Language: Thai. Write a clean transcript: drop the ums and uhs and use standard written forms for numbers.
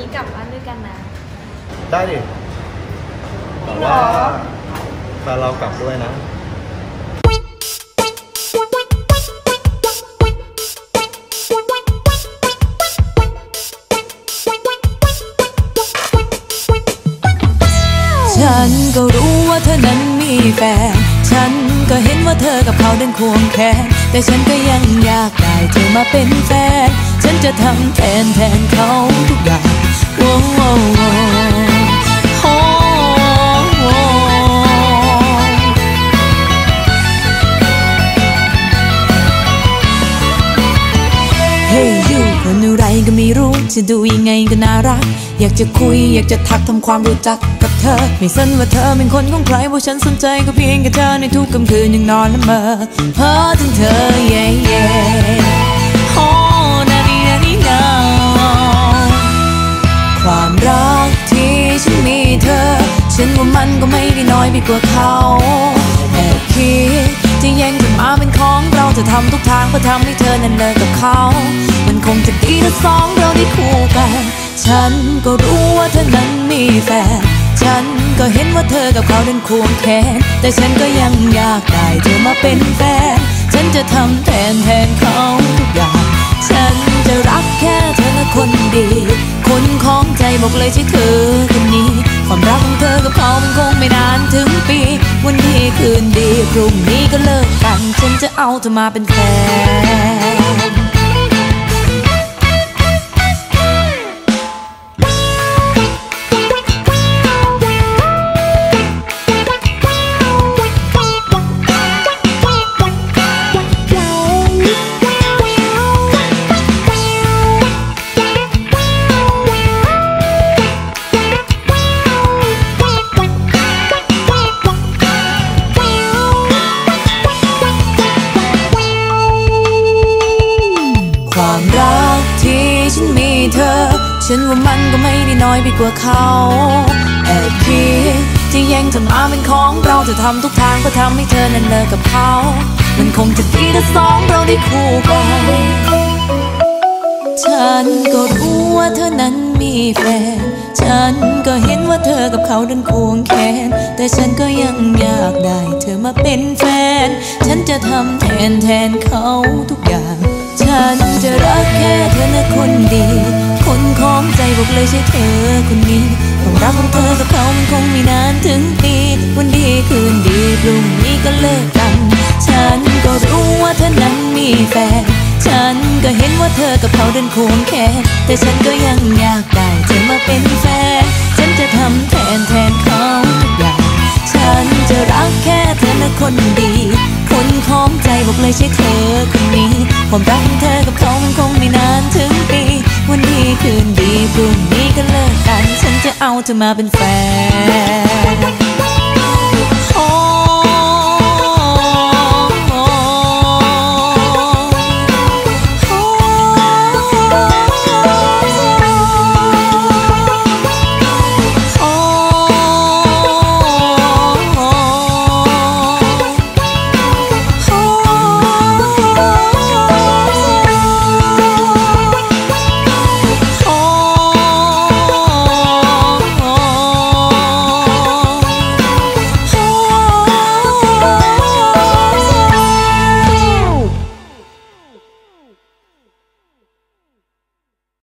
กลับบ้านด้วยกันนะได้ดิแต่ว่าแฟนเรากลับด้วยนะฉันก็รู้ว่าเธอนั้นมีแฟนฉันก็เห็นว่าเธอกับเขาเดินควงแขนแต่ฉันก็ยังอยากได้เธอมาเป็นแฟนฉันจะทำแทนเขาทุกอย่างโอ้โอ้โอ้โอ้เฮ้ยยูคนอะไรก็ไม่รู้จะดูยังไงก็น่ารักอยากจะคุยอยากจะทักทำความรู้จักกับเธอไม่สนว่าเธอเป็นคนของใครเพราะฉันสนใจก็เพียงแค่เธอในทุกค่ำคืนยังนอนละเมอเพ้อถึงเธอเย่เย่โอ้นาดีนาดีนาความรักที่ฉันมีเธอฉันว่ามันก็ไม่ได้น้อยไปกว่าเขาแอบคิดจะแย่งเธอมาเป็นของเราจะทำทุกทางเพื่อทำให้เธอนั้นเลิกกับเขามันคงจะดีถ้าสองเราได้คู่กันฉันก็รู้ว่าเธอนั้นมีแฟนฉันก็เห็นว่าเธอกับเขาเดินควงแขนแต่ฉันก็ยังอยากได้เธอมาเป็นแฟนฉันจะทำแทนเขาทุกอย่างฉันจะรักแค่เธอนะคนดีคนของใจบอกเลยใช่เธอคนนี้ความรักของเธอกับเขามันคงไม่นานถึงปีวันดีคืนดีพรุ่งนี้ก็เลิกกันฉันจะเอาเธอมาเป็นแฟนความรักที่ฉันมีเธอฉันว่ามันก็ไม่ได้น้อยไปกว่าเขาแอบคิดจะแย่งเธอมาเป็นของเราจะทำทุกทางเพื่อทำให้เธอนั้นเลิกกับเขามันคงจะดีถ้าสองเราได้คู่กันฉันก็รู้ว่าเธอนั้นมีแฟนฉันก็เห็นว่าเธอกับเขาเดินควงแขนแต่ฉันก็ยังอยากได้เธอมาเป็นแฟนฉันจะทำแทนเขาทุกอย่างฉันจะรักแค่เธอนะคนดีคนของใจบอกเลยใช่เธอคนนี้ความรักของเธอกับเขามันคงไม่นานถึงปีวันดีคืนดีพรุ่งนี้ก็เลิกกันฉันก็รู้ว่าเธอนั้นมีแฟนฉันก็เห็นว่าเธอกับเขาเดินควงแขนแต่ฉันก็ยังอยากได้เธอมาเป็นแฟนฉันจะทำแทนเขาทุกอย่างฉันจะรักแค่เธอนะคนดีคนของใจบอกเลยใช่เธอคนนี้ความรักของเธอกับเขามันคงไม่นานถึงปีวันดีคืนดีพรุ่งนี้ก็เลิกกันฉันจะเอาเธอมาเป็นแฟน